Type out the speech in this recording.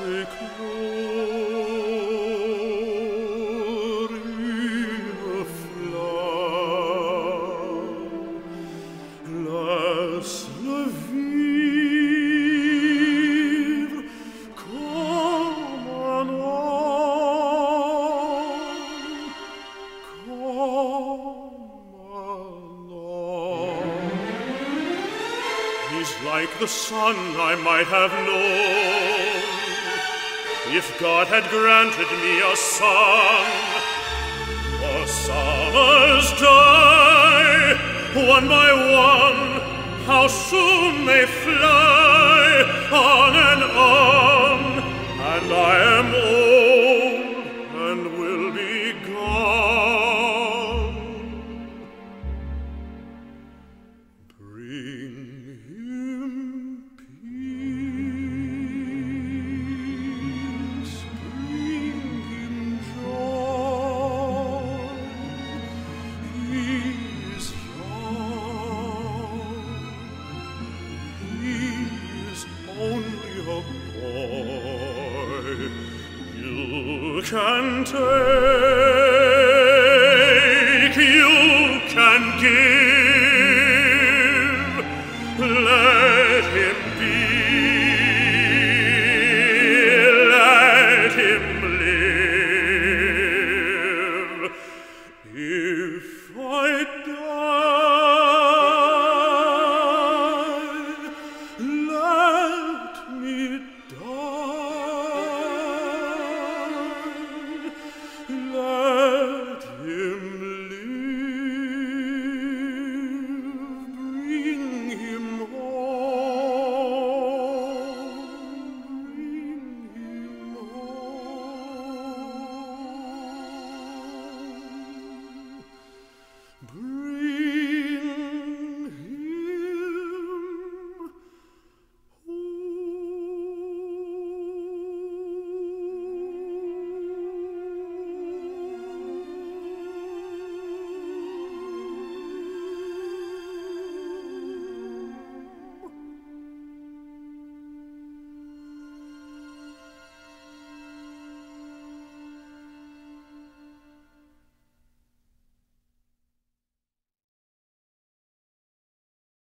Laisse-le vivre comme un homme, He's like the sun I might have known if God had granted me a son. The summers die one by one, how soon they fly, on and on, and I am old and will be gone. Bring him peace, bring him joy. He is young, he is only a boy. You can take, you can give.